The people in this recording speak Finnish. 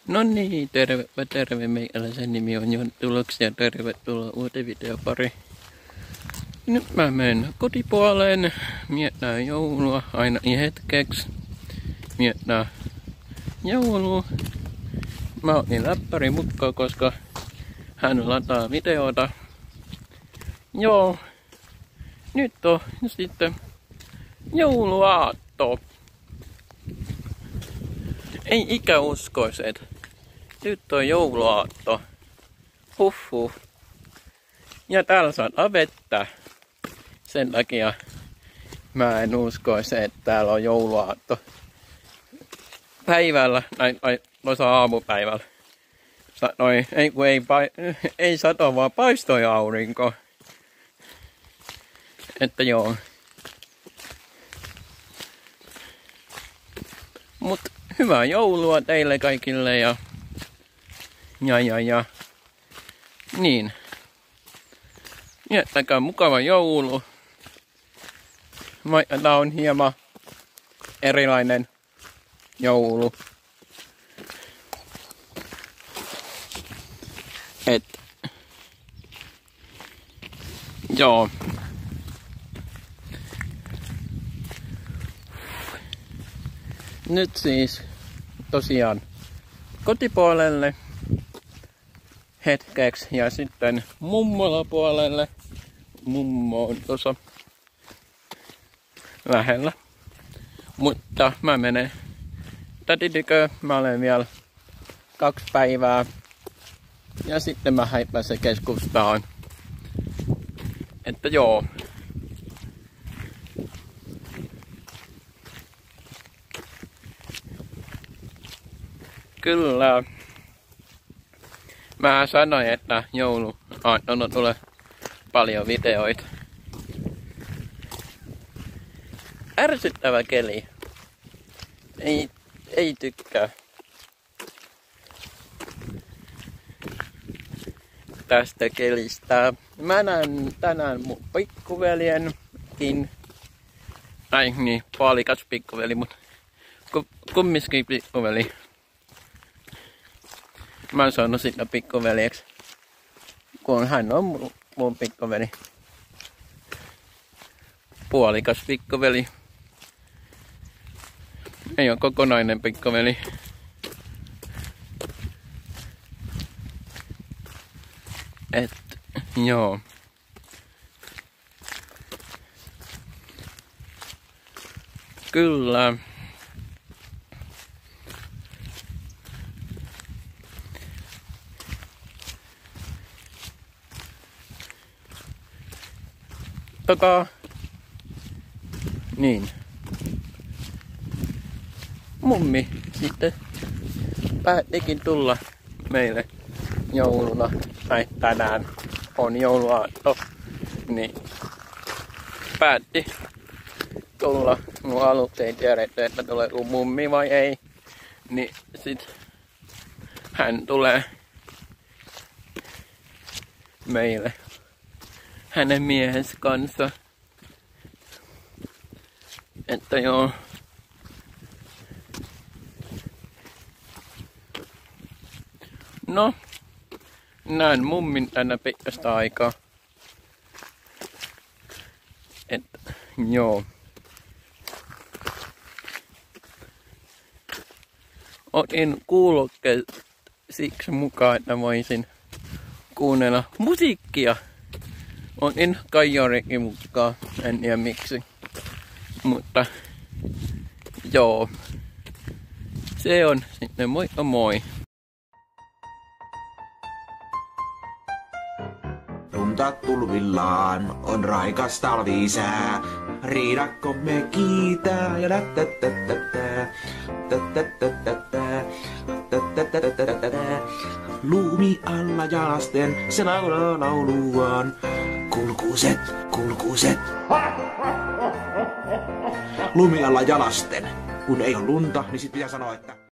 No niin, terve meikäläisen nimi on Jon Tuloksi ja tervetuloa uuteen videopariin. Nyt mä menen kotipuoleen, miettään joulua aina hetkeksi. Miettään joulua. Mä otin läppäri mukaan, koska hän lataa videota. Joo, nyt on sitten jouluaatto. Ei ikä uskois, että nyt on jouluaatto. Huhhuh. Ja täällä saadaan vettä. Sen takia mä en uskois, että täällä on jouluaatto. Päivällä, noissa aamupäivällä. Ei sato, vaan paistoi aurinko. Että joo. Mut hyvää joulua teille kaikille ja niin. Viettäkää mukava joulu. Tää on hieman erilainen joulu. Joo. Nyt siis tosiaan kotipuolelle hetkeksi ja sitten mummolapuolelle. Mummo on tuossa lähellä. Mutta mä menen tätitykö, mä olen vielä 2 päivää. Ja sitten mä häippäsen keskustaan. Että joo. Kyllä. Mä sanoin, että jouluaattona tulee paljon videoita. Ärsyttävä keli. Ei tykkää. Tästä kelistä. Mä näen tänään mun pikkuveljenkin. Niin, puolikas pikkuveli, mutta kumminkin pikkuveli. Mä oon saanut sitä pikkuveljeksi, kun hän on mun pikkuveli. Puolikas pikkuveli. Ei ole kokonainen pikkuveli. Joo. Kyllä. Niin. Mummi sitten päättikin tulla meille jouluna, tai tänään on jouluaatto, niin päätti tulla. Mun aluksi ei tiedetty, että tulee mummi vai ei, niin sit hän tulee meille hänen miehensä kanssa. Että joo. No, näen mummin tänä pitkästä aikaa. Että joo. Otin kuulokkeet siksi mukaan, että voisin kuunnella musiikkia. Otin kaijarikin mukaan, en tiedä miksi. Mutta joo, se on sitten moikka moi. Lunta tulvillaan on raikas talvisää. Riidakkomme kiitää ja Lumi alla jalasten se laulaa lauluaan. Kulkuset, kulkuset. Lumi alla jalasten. Kun ei ole lunta, niin sit pitää sanoa, että